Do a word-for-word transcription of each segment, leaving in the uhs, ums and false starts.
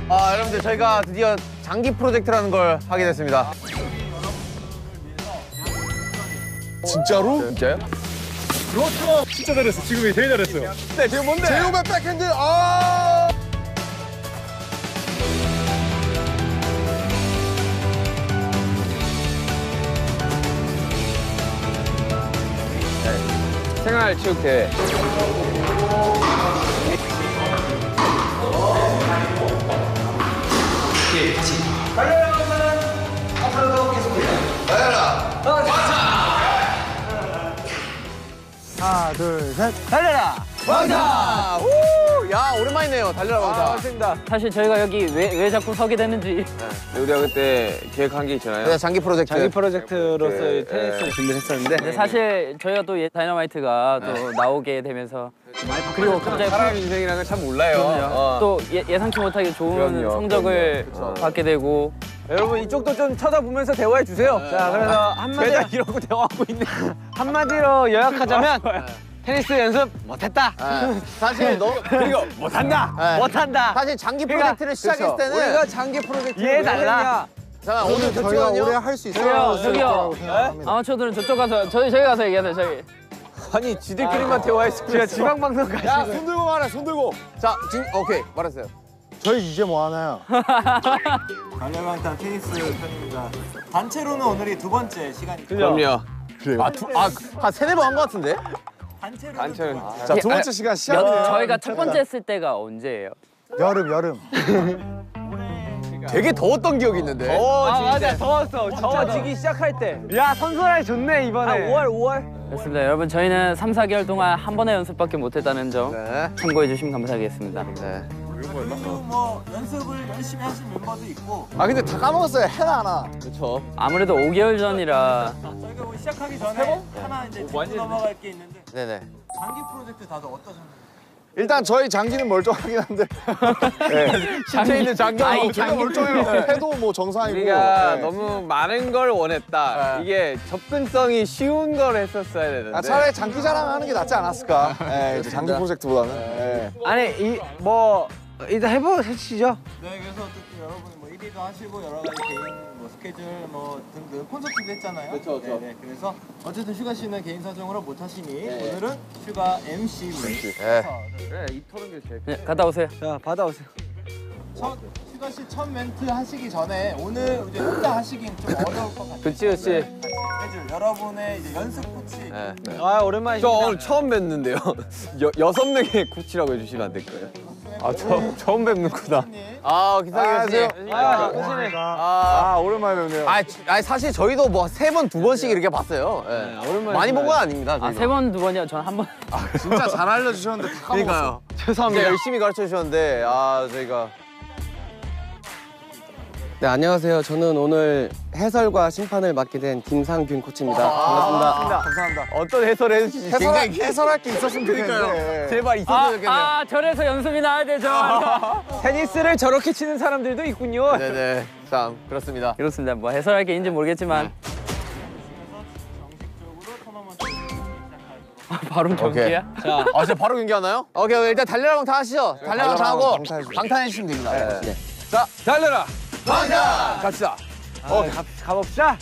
아, 여러분들 저희가 드디어 장기 프로젝트라는 걸 하게 됐습니다. 진짜로? 진짜요? 그렇죠. 진짜 잘했어. 지금이 제일 잘했어요. 네, 지금 뭔데? 제이홉의 백핸드. 아! 생활체육대회. 달려라! 앞으로도 계속해요. 달려라! 하나, 둘, 셋. 달려라! 왕자! 우! 야, 오랜만이네요. 달려라, 왕자. 아, 맞습니다. 사실 저희가 여기 왜, 왜 자꾸 서게 됐는지. 네, 우리가 그때 계획한 게 있잖아요. 네, 장기 프로젝트. 장기 프로젝트로서의 네, 테니스를 네. 준비를 했었는데. 근데 사실 저희가 또 예- 다이너마이트가 또 나오게 되면서 그리고 갑자기 사람 인생이라는 걸 참 몰라요. 어. 또 예, 예상치 못하게 좋은 그럼요, 성적을 그럼요. 받게 되고. 여러분 이쪽도 좀 쳐다보면서 대화해 주세요. 자, 그래서 한마디 매달 이러고 대화하고 있네. 한마디로 요약하자면 테니스 연습 못했다. 네. 사실 너 그리고 못한다. 네. 못한다. 사실 장기 그러니까, 프로젝트를 시작했을 때는 우리가 장기 프로젝트 이해해달라. 자, 오늘 저희가 교체는요? 오래 할 수 있을 저기요, 거라고 저기요. 생각합니다. 아마추어들은 저쪽 가서 저희 저희 가서 얘기하세요. 저희. 아니 지들끼리만 대화했으면 제가 지방 방송 가시고. 야, 손 들고 말해, 손 들고. 자, 지금 오케이. 말했어요. 저희 이제 뭐 하나요? 달려방탄 테니스 편입니다. 단체로는 오늘이 두 번째 시간이죠. 그럼요. 그래요? 아, 두, 아, 한 세네 번 한 것 같은데? 단체로는 단체는. 두 번. 자, 두 번째 시간 시작이에요. 여, 저희가 첫 번째 했을 때가 언제예요? 여름, 여름. 되게 더웠던 기억이 있는데. 아 맞아 더웠어. 더워지기 시작할 때. 야 선선하게 좋네 이번에. 아 오월 오월. 그렇습니다. 여러분 저희는 삼, 사 개월 동안 한 번의 연습밖에 못했다는 점 네. 참고해 주시면 감사하겠습니다. 네. 그리고 뭐 연습을 열심히 하신 멤버도 있고 아, 근데 다 까먹었어요. 해나 하나. 그렇죠. 아무래도 오 개월 전이라 저희가 뭐 시작하기 전에 하나 이제 짚고 넘어갈 게 있는데 네네. 장기 프로젝트 다들 어떠셨나요? 일단 저희 장기는 멀쩡하긴 한데. 네. 신체 있는 장기. 아이, 제가 장기 멀쩡해요. 해도 뭐 정상이고. 우리가 네. 너무 많은 걸 원했다. 네. 이게 접근성이 쉬운 걸 했었어야 되는데. 아, 차라리 장기 자랑하는 게 낫지 않았을까? 네, 이제 장기 프로젝트보다는. 네. 아니 이 뭐 일단 해보시죠. 네, 그래서 어쨌든 여러분이 뭐 일 위도 하시고 여러 가지 개인 뭐 스케줄 뭐 등등 콘서트도 했잖아요. 그쵸, 그쵸. 네, 네. 그래서 어쨌든 슈가 씨는 개인 사정으로 못 하시니 오늘은 슈가 엠씨 네. 네. 이 터는 게 제일. 네, 갔다 오세요. 자 받아오세요. 첫 슈가 씨 첫 멘트 하시기 전에 오늘 이제 혼자 하시긴 좀 어려울 것 같아요. 그치, 그치. 오늘 같이 스케줄 여러분의 이제 연습 코치 네. 아 오랜만이십니다. 저 오늘 처음 뵀는데요. 여, 여섯 명의 코치라고 해주시면 안 될까요? 아, 저, 처음 뵙는구나. 아, 기상이 안녕하세요. 교수님. 아 교수님. 아, 아, 오랜만에 뵙네요. 아, 아니, 사실 저희도 뭐 세 번, 두 번씩 이렇게 봤어요. 예. 많이 본 건 아닙니다. 아, 저희가. 세 번, 두 번이요? 전 한 번. 진짜 잘 알려주셨는데 다 까먹었어. 그러니까요. 죄송합니다. 진짜 열심히 가르쳐 주셨는데, 아, 저희가. 네, 안녕하세요. 저는 오늘 해설과 심판을 맡게 된 김상균 코치입니다. 반갑습니다. 감사합니다. 감사합니다. 어떤 해설을 해주실지 해설, 굉장히 해설할 게 있었으면 좋겠는데. 제발 있었으면 아, 좋겠네요. 아, 절에서 연습이 나야 되죠. 테니스를 저렇게 치는 사람들도 있군요. 네네. 참, 그렇습니다. 그렇습니다. 뭐 해설할 게 있는지 모르겠지만 정식적으로 토너먼트 시작하도록 바로 경기야? 자, 아, 진짜 바로 경기하나요? 오케이, 오케이. 일단 달려라 방탄 하시죠. 달려라 방탄 하고 방탄해주세요. 방탄 해주시면 됩니다. 네. 자 달려라. 방탄! 갑시다. 어 가, 가봅시다.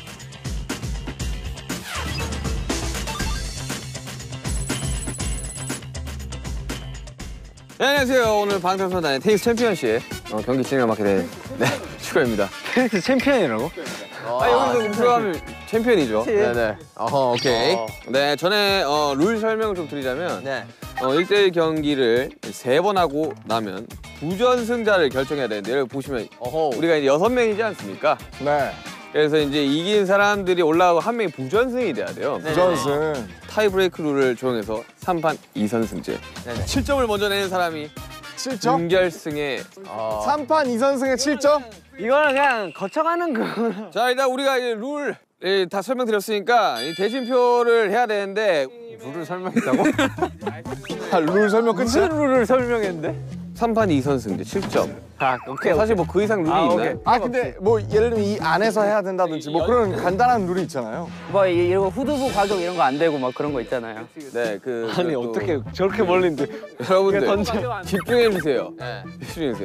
네, 안녕하세요. 오늘 방탄소년단의 테니스 챔피언십 어, 경기 진행을 맡게 된 네, 슈가입니다. 테니스 챔피언이라고? 아, 여기서 들어가면 챔피언이죠. 네네. 어허, 오케이. 네, 전에 어, 룰 설명을 좀 드리자면 네. 어, 일 대일 경기를 세 번 하고 나면 부전승자를 결정해야 되는데 여기 보시면 어허, 우리가 이제 여섯 명이지 않습니까? 네. 그래서 이제 이긴 사람들이 올라가고 한 명이 부전승이 돼야 돼요. 부전승. 타이브레이크 룰을 적용해서 삼 판 이 선승제. 칠 점을 먼저 내는 사람이 칠 점? 준결승에 어... 삼 판 이 선승에 칠 점? 이거는 그냥 거쳐가는 거. 자, 일단 우리가 이제 룰 다 설명드렸으니까 이 대진표를 해야 되는데 룰을 설명했다고? 아, 룰 설명 끝이야? 무슨 룰을 설명했는데? 삼 판 이 선승제 칠 점. 아 오케이. 사실 뭐 그 이상 룰이 아, 있나요? 오케이. 아, 근데 뭐 예를 들면 이 안에서 해야 된다든지 뭐 그런 간단한 룰이 있잖아요. 뭐 이- 이런 거 후두부 가격 이런 거 안 되고 막 그런 거 있잖아요. 네, 그 아니 또 어떻게 저렇게 멀린데? 여러분들 던져. 집중해 주세요. 집중해 주세요. 또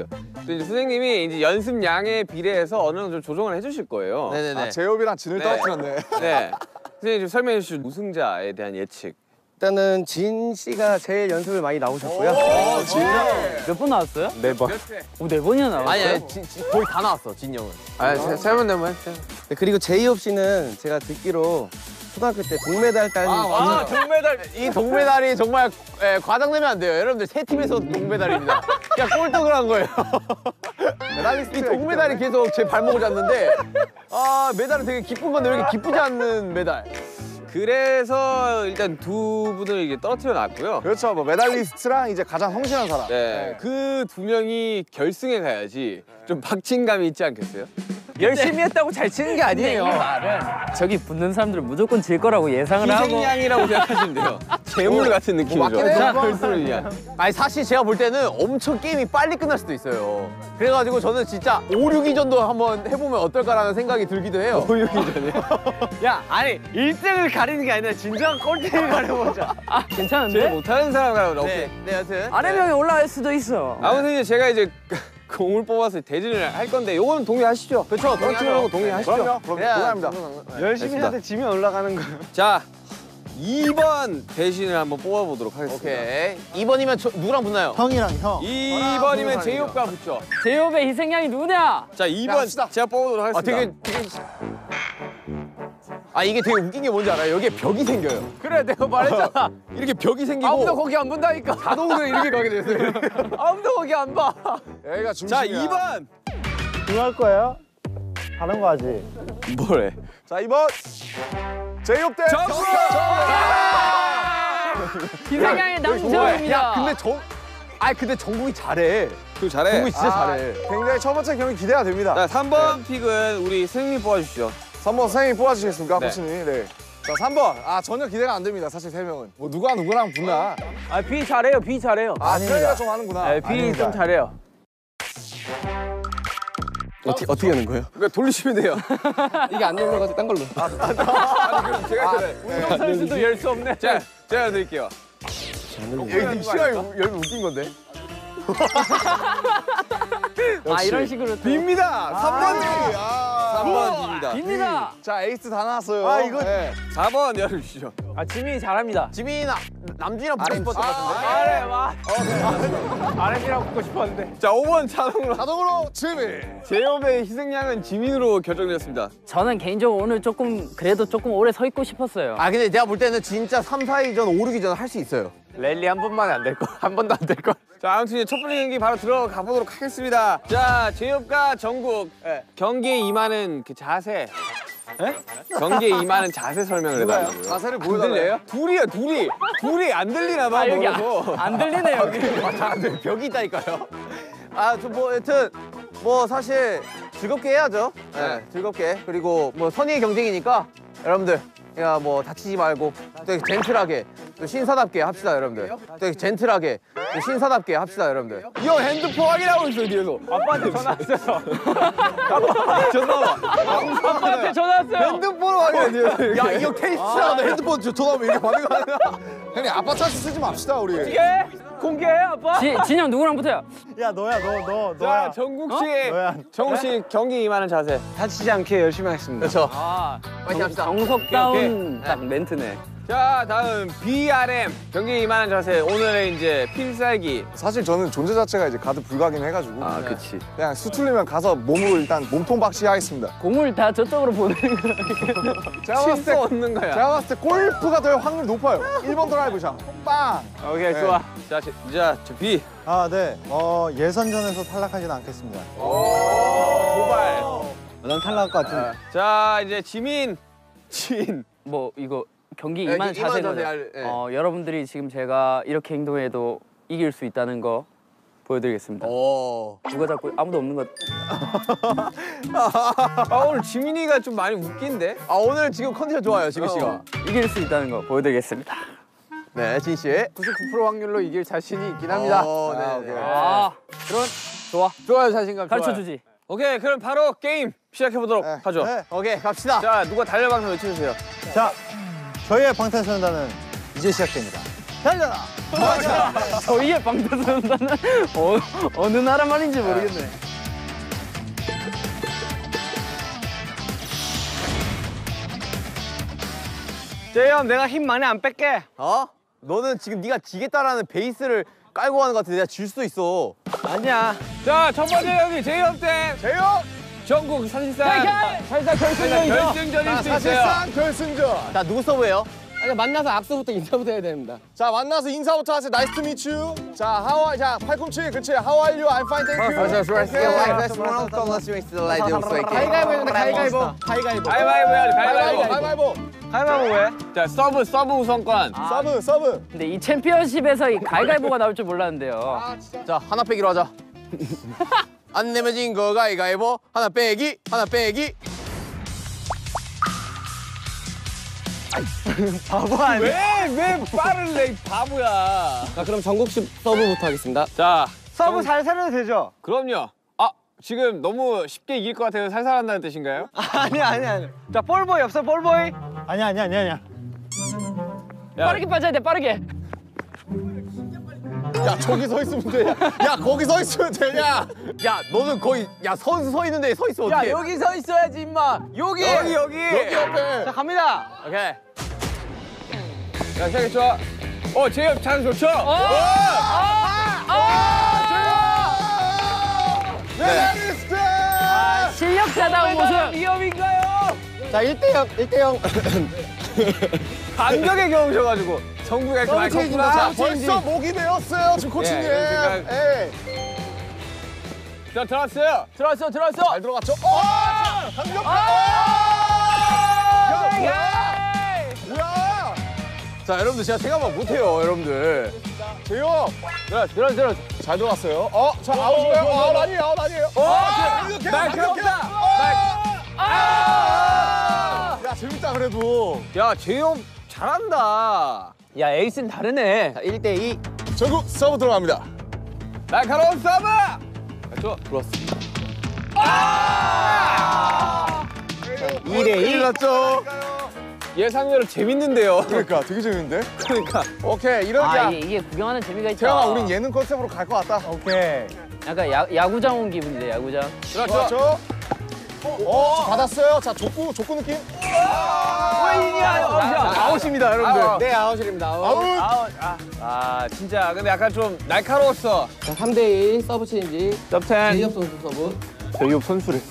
이제 선생님이 이제 연습량에 비례해서 어느 정도 좀 조정을 해주실 거예요. 네네네. 아, 제이홉이랑 진을 네. 떨어뜨렸네. 네. 선생님 좀 설명해 주실 우승자에 대한 예측. 일단은 진 씨가 제일 연습을 많이 나오셨고요. 어, 진. 몇 번 나왔어요? 네 번. 오, 네 번이나 나왔어요? 아니 아니 지, 지, 거의 다 나왔어 진 형은. 아, 세, 세번 내면 해. 네, 그리고 제이홉 씨는 제가 듣기로 초등학교 때 동메달 딴. 아 동메달 이 동메달이 정말 예, 과장되면 안 돼요. 여러분들 세 팀에서 동메달입니다. 그냥 꼴등을 한 거예요. 이 동메달이 계속 제 발목을 잡는데 아 메달은 되게 기쁜 건데 왜 이렇게 기쁘지 않는 메달? 그래서 일단 두 분을 이게 떨어뜨려 놨고요. 그렇죠. 뭐 메달리스트랑 이제 가장 성실한 사람. 네. 그 두 명이 결승에 가야지 좀 박진감이 있지 않겠어요? 열심히 했다고 잘 치는 게 아니에요. 저기 붙는 사람들은 무조건 질 거라고 예상을 하고. 희생양이라고 생각하시면 돼요. 재물 같은 느낌이죠. 맞긴 해요. 결승을 위한. 아니 사실 제가 볼 때는 엄청 게임이 빨리 끝날 수도 있어요. 그래가지고 저는 진짜 오, 육 위전도 한번 해보면 어떨까라는 생각이 들기도 해요. 오, 육 위전이요? 야 아니 일 등을 가리는 게 아니라 진정한 꼴등을 가려보자. 아, 제일 괜찮은데? 못하는 사람 가라고. 오케이. 네, 네 여튼 아래명에 올라갈 수도 있어. 아무튼 이제 제가 이제 공을 뽑아서 대진을 할 건데 요거는 동의하시죠? 그렇죠. 떨어뜨리는 거 동의하시죠? 그럼요. 그럼 그래야 동의합니다. 열심히 해야 돼. 지면 올라가는 거. 자, 이 번 대신을 한번 뽑아보도록 하겠습니다. 오케이. 이 번이면 저, 누구랑 붙나요? 형이랑 형. 이 번이면 제이홉과 붙죠. 제이홉의 희생양이 누구냐? 자, 이 번 제가 뽑아보도록 아 하겠습니다. 되게 되게 아 이게 되게 웃긴 게 뭔지 알아요? 여기에 벽이 생겨요. 그래 내가 말했잖아. 이렇게 벽이 생기고 아무도 거기 안 본다니까. 자동으로 이렇게 가게 됐어요. 아무도 거기 안 봐. 여기가 중심이야. 자, 이 번! 그거 할 거예요? 다른 거 하지. 뭐래? 자, 이 번. 제이홉 대 정수! 희생양의 남정입니다. 야 근데 정 아 근데 정국이 잘해. 그 잘해. 정국이 진짜 아, 잘해. 굉장히 첫 번째 경기 기대가 됩니다. 자, 삼 번 픽은 우리 승리 뽑아주시죠. 삼 번 선생님이 뽑아주시겠습니까, 네. 코치님? 네. 자, 삼 번. 아, 전혀 기대가 안 됩니다, 사실 세 명은. 뭐 누가 누구랑 붙나. 아 비 잘해요. 비 잘해요. 아, 트레이가 좀 하는구나. 아, 비 좀 잘해요. 어떻게 어떻게 하는 거예요? 그러니까 돌리시면 돼요. 이게 안 열려가지고 딴 걸로. 아니, 그럼 제가 그래. 운동선수도 열 수 없네. 자, 제가 드릴게요. 여기 시간이 여기 웃긴 건데. 아, 이런 식으로. 또. 빕니다. 삼 번. 삼 번입니다. 빕니다. 자, 에이스 다 나왔어요. 아, 이거- 네. 사 번 열어주시죠. 아 지민이 잘합니다. 지민이 나 남준이랑 붙고 싶었던 것 같은데. 아, 아래 와. 아래이랑 붙고 싶었는데. 자, 오 번 자동으로. 자동으로 지민. 제이홉의 희생양은 지민으로 결정됐습니다. 저는 개인적으로 오늘 조금 그래도 조금 오래 서 있고 싶었어요. 아 근데 내가 볼 때는 진짜 삼, 사 위전, 오, 육 위전 할 수 있어요. 랠리 한 번만 안 될 거. 한 번도 안 될 거. 자, 아무튼 이제 첫 번째 경기 바로 들어가 보도록 하겠습니다. 자, 제이홉과 정국 경기에 임하는 그 자세. 경기에 임하는 자세 설명을 해달라고요. 자세를 안 보여달래요. 들려요? 둘이야, 둘이. 둘이 안 들리나 봐, 아, 여기 멀어서. 안 들리네, 여기. 안 돼. 벽이 있다니까요. 아, 저 뭐 여튼 뭐 사실 즐겁게 해야죠. 네, 즐겁게. 그리고 뭐 선의의 경쟁이니까 여러분들 야 뭐 다치지 말고 되게 젠틀하게 또 신사답게 합시다, 여러분들. 되게 젠틀하게 또 신사답게 합시다, 여러분들. 이 형 핸드폰 확인하고 있어, 뒤에서. 아빠한테 전화 왔어요. 전화 와. 아빠한테 전화 왔어요. 핸드폰으로 확인해, 뒤에서. 야, 이 형 테니스야. 너 핸드폰 저 전화 오면 이렇게 반응 안 해. 형님, 아빠 차시 쓰지 맙시다, 우리. 공개해? 공개해, 아빠? 지, 진영 누구랑 붙어요? 야 너야 너 너 자, 너야. 정국 씨. 너야. 정국 씨 경기에 임하는 자세. 다치지 않게 열심히 하겠습니다. 그렇죠. 아, 파이팅 합시다. 정석다운 딱 멘트네. 자, 다음 비알엠 경기에 임하는 자세. 오늘의 이제 필살기. 사실 저는 존재 자체가 이제 가드 불가긴 해가지고. 아, 그치. 그냥 수틀리면 가서 몸으로 일단 몸통 박시 하겠습니다. 공을 다 저쪽으로 보내는 거. 제가 봤을 실수 때, 없는 거야. 제가 봤을 때 골프가 될 확률 높아요. 일 번 드라이브샷. 빵! 오케이, 네. 좋아. 자, 제- 자, 저 비. 아 네. 어 예선전에서 탈락하지는 않겠습니다. 도발. 난 탈락할 것 같은데. 자, 이제 지민. 진. 뭐 이거 경기 네, 임하는 임하는 자세는 자세 알- 예. 어, 여러분들이 지금 제가 이렇게 행동해도 이길 수 있다는 거 보여드리겠습니다. 오. 누가 자꾸 아무도 없는 것. 아, 오늘 지민이가 좀 많이 웃긴데? 아, 오늘 지금 컨디션 좋아요, 지민 씨가. 이길 수 있다는 거 보여드리겠습니다. 네, 진 씨. 구십구 퍼센트 확률로 이길 자신이 있긴 합니다. 어, 네, 아, 네. 오케이. 아, 그런 좋아. 좋아요, 자신감. 가르쳐 좋아요. 주지. 오케이, 그럼 바로 게임 시작해보도록 네. 하죠. 네. 오케이, 갑시다. 자, 누가 달려방송 외쳐주세요. 자 저희의 방탄소년단은 이제 시작됩니다. 달려라. 저희의 방탄소년단은 어, 어느 나라 말인지 모르겠네. 재엽, 내가 힘 많이 안 뺄게. 어? 너는 지금 네가 지겠다라는 베이스를 깔고 가는 것 같은데 내가 질 수도 있어. 아니야. 자, 첫 번째 경기 재엽 대 재혁. 정국 사실상 사실상 결승전이죠. 결승전일 수 있어요. 사실상 결승전. 자, 누구 서브예요? 아니, 만나서 악수부터 인사부터 해야 됩니다. 자, 만나서 인사부터 하세요. Nice to meet you. 자, how are, 자, 팔꿈치, 그렇지. How are you? I'm fine, thank you. 가위가위보 해준다, 가위가위보. 가위가위보. 가위바위보 해야지, 가위바위보. 가위바위보. 가위바위보 왜? 자, 서브, 서브 우선권. 서브, 서브. 근데 이 챔피언십에서 이 가위가위보가 나올 줄 몰랐는데요. 자, 하나 빼기로 하자. 안 내면 진 거 가위가위보. 하나 빼기, 하나 빼기. 바보 아니야? 왜, 왜 빠를 내, 바보야. 자, 그럼 정국 씨 서브부터 하겠습니다. 자, 서브 살살 해도 되죠? 그럼요. 아, 지금 너무 쉽게 이길 것 같아서 살살한다는 뜻인가요? 아니야, 아니야, 아니야. 자, 볼보이 없어, 볼보이? 아니야, 아니야, 아니야, 아니야. 야, 빠르게 빠져야 돼, 빠르게. 야, 저기 서 있으면 돼. 야, 거기 서 있으면 되냐? 야, 너는 거의 야 선수 서 있는데 서 있어 어떻게? 야, 여기 서 있어야지, 임마. 여기. 여기, 여기. 여기 옆에. 자, 갑니다. 오케이. 자, 시작했죠? 어, 재엽 찬스 좋죠? 어! 메달리스트! 실력자다운 모습. 위험인가요? 자, 일 대 영, 일 대 영. 반격에 겨우셔가지고 정국이 이렇게 많이 컸구나. 자, 벌써 목이 메었어요, 지금 코치님. 예, 그러니까- 예. 자, 들어왔어요. 들어왔어, 들어왔어. 잘 들어갔죠? 어! 강력! 아! 야, 뭐야? 뭐야? 자, 여러분들 제가 생각만 못해요, 여러분들. 재혁! 들어, 들어, 들어. 잘 들어갔어요. 어, 자, 아웃인가요? 어, 아웃 아니에요, 아웃 아니에요. 어! 날카롭다. 아! 야, 재밌다, 그래도. 야, 재엽 잘한다. 야, 에이스는 다르네. 자, 일 대 이. 전국 서브 들어갑니다. 날카로운 서브. 저 들어왔습니다. 이 대 일. 났죠? 예상대로 재밌는데요. 그러니까, 되게 재밌는데? 그러니까. 오케이, 이런 아, 야. 이게, 이게 구경하는 재미가 있다. 재영아, 우린 예능 컨셉으로 갈 것 같다. 오케이. 약간 야, 야구장 온 기분이네, 야구장. 좋았죠? 어, 자, 받았어요. 자, 족구, 족구 느낌. 아웃입니다, 여러분들. 네, 아웃입니다. 아웃. 아웃. 아, 진짜 근데 약간 좀 날카로웠어. 자, 삼 대 일 서브 체인지. 섭텐. 재엽 선수 서브. 재엽 선수래.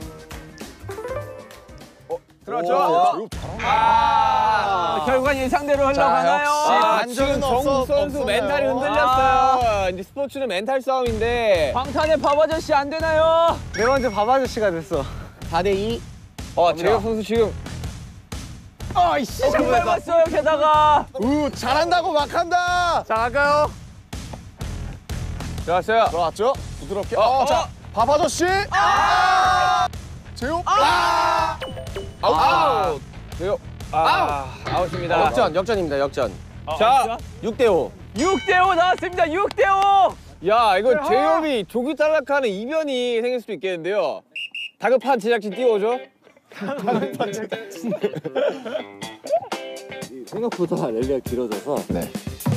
들어왔죠? 오, 아, 결국은 예상대로 흘러가나요? 역시 아, 반전은 지금 정국 없어- 선수 없었네요. 멘탈이 흔들렸어요. 이제 스포츠는 멘탈 싸움인데. 방탄의 밥 아저씨 안 되나요? 네 번째 밥 아저씨가 됐어. 사 대 이. 어, 재엽 선수 지금 아이씨, 정말 봤어요, 게다가. 우, 잘한다고 막 한다. 자, 갈까요? 들어왔어요. 들어왔죠? 부드럽게. 어, 어, 어. 자, 밥 아저씨. 아! 재욱. 아! 아웃. 아웃. 재엽. 아, 아웃입니다. 역전, 역전입니다, 역전. 자, 육 대 오. 육 대 오 나왔습니다, 육 대 오. 야, 이거 재엽이 조기 탈락하는 이변이 생길 수도 있겠는데요. 다급한 제작진 띄워줘. 생각보다 랠리가 길어져서. 네.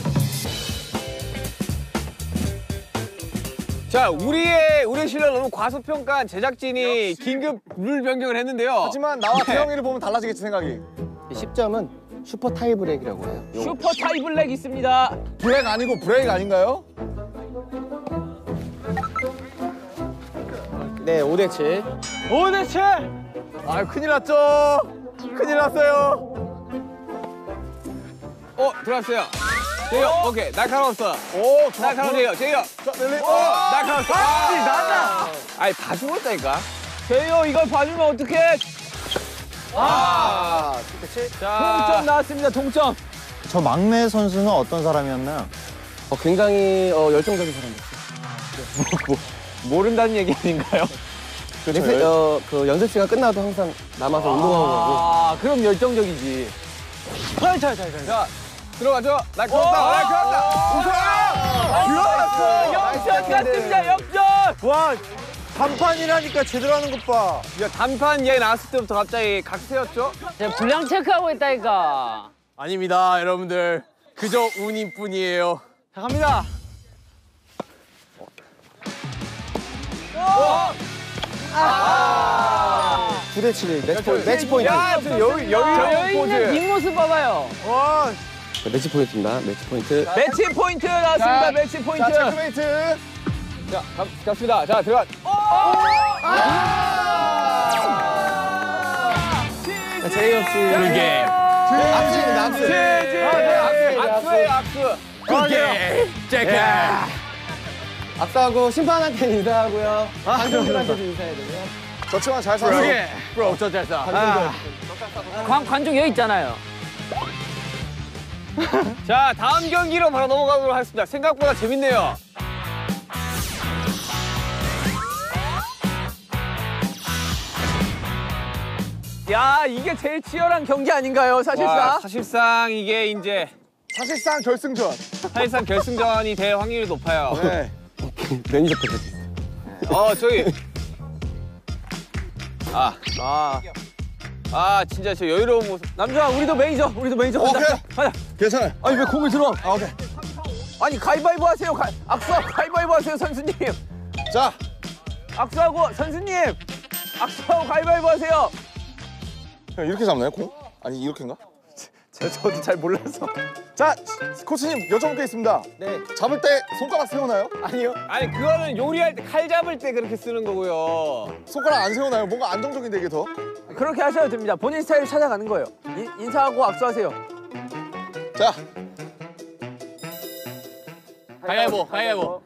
자, 우리의 우리의 실력 너무 과소평가한 제작진이 긴급 룰 변경을 했는데요. 하지만 나와 태영이를 보면 달라지겠지 생각이. 십 점은 슈퍼 타이브레이크라고 해요. 요- 슈퍼 타이블랙 있습니다. 브레이크 아니고 브레이크 아닌가요? 네, 오 대 칠. 오 대 칠. 아, 큰일 났죠? 큰일 났어요. 어, 들어왔어요. 재엽, 오케이. 날카로웠어. 오, 좋아. 날카로워요, 재엽. 자, 랠리. 어, 날카로웠어. 아, 나다. 아니, 다 죽었다니까. 재요, 이걸 봐주면 어떡해? 아, 자, 동점 나왔습니다, 동점. 저 막내 선수는 어떤 사람이었나요? 어, 굉장히 어, 열정적인 사람이었어요. 모른다는 얘기 아닌가요? 네, 어, 그 연습 시간 끝나도 항상 남아서 운동하고 가고. 아, 그럼 열정적이지. 자, 자, 자, 자. 자, 들어가죠. 날카롭다, 날카롭다. 들어왔어. 역전 같습니다, 역전. 와, 단판이라니까 제대로 하는 것 봐. 야, 단판 이야기 나왔을 때부터 갑자기 각 세웠죠? 제가 분량 체크하고 있다니까. 아닙니다, 여러분들. 그저 운임 뿐이에요. 자, 갑니다. 구 대 칠 매치 포인트. 매치 포인트. 야, 저 여유 여유 여기 있는 포즈. 뒷모습 봐봐요. 자, 매치 포인트입니다. 매치 포인트. 매치 포인트 나왔습니다. 자, 매치 포인트. 자, 체크메이트. 자, 갑, 갑시다. 자, 들어가. 자, 제이홉스. 그게. 악수입니다, 악수. 악수예요, 악수. 그게. 제게. 악수하고 심판한테 인사하고요. 관중들한테도 인사해야 되고요. 저치만 잘 쐈어. 그게. 브로, 저 잘 쏴. 관, 관중 여기 있잖아요. 자, 다음 경기로 바로 넘어가도록 하겠습니다. 생각보다 재밌네요. 야, 이게 제일 치열한 경기 아닌가요, 사실상? 와, 사실상 이게 이제 사실상 결승전. 사실상 결승전이 될 확률이 높아요. 네. 매니저 패스. 어, 저기. 아, 아. 아, 진짜 저 여유로운 모습. 남준아, 우리도 매니저, 우리도 매니저. 오케이. 가자, 가자. 괜찮아요. 아니, 왜 공을 들어? 아, 오케이. 아니, 가위바위보 하세요. 가, 악수, 가위바위보 하세요, 선수님. 자, 악수하고, 선수님. 악수하고 가위바위보 하세요. 형 이렇게 잡나요, 공? 아니, 이렇게인가? 저, 저도 잘 몰라서. 자, 코치님 여쭤볼 게 있습니다. 네. 잡을 때 손가락 세우나요? 아니요. 아니, 그거는 요리할 때 칼 잡을 때 그렇게 쓰는 거고요. 손가락 안 세우나요? 뭔가 안정적인데 이게 더. 그렇게 하셔도 됩니다. 본인 스타일을 찾아가는 거예요. 인, 인사하고 악수하세요. 자, 가위바위보, 가위바위보.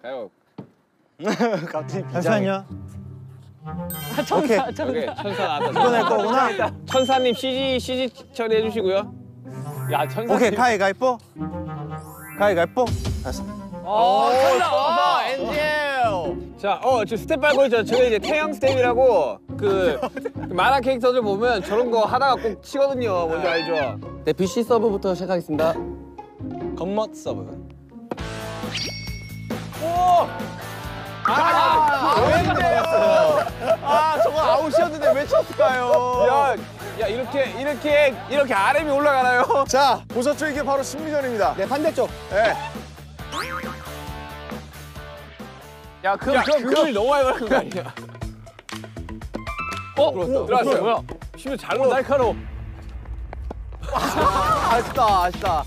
잠시만요. 아, 천사, 천사. 오케이, 천사 나왔다. 이겨낼 거구나. 천사님 씨지, 씨지 처리해 주시고요. 야, 천사님. 오케이, 가위가위뽀. 가위가위뽀. 됐어. 오, 천사, 엔젤. 자, 어, 저 스텝 밟고 있죠. 저게 이제 태양 스텝이라고 그, 그 만화 캐릭터들 보면 저런 거 하다가 꼭 치거든요. 뭔지 알죠? 네, 비씨 서브부터 시작하겠습니다. 겉멋 서브. 아, 저거 아웃이었는데 왜 쳤을까요? 야, 야 이렇게 이렇게 이렇게 아래이 올라가나요? 자, 보셨죠? 이게 바로 심리전입니다. 네, 반대쪽. 네. 야, 그, 야, 그, 그걸 너무 많이 걸은 거 아니야? 어, 들어왔어요. 뭐야? 심지어 잘 넣어. 날카로워. 아쉽다, 아쉽다.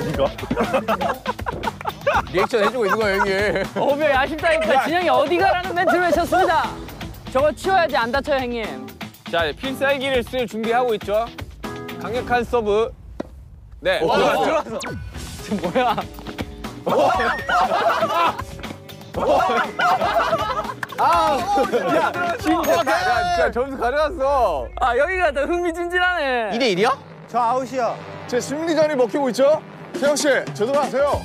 리액션 해주고 있는 거야 형님. 어배 아쉽다니까 진영이 어디가라는 멘트를 외쳤습니다. 저거 치워야지 안 다쳐요 형님. 자, 필살기를 쓸 준비하고 있죠. 강력한 서브. 네. 어, 들어왔어요. 들어왔어. 지금 뭐야? 야, 진짜, 야, 진짜 점수 가져갔어. 아 여기가 더 흥미진진하네. 이 대 일이야? 저 아웃이야. 제 심리전이 먹히고 있죠? 태영 씨, 제대로 하세요.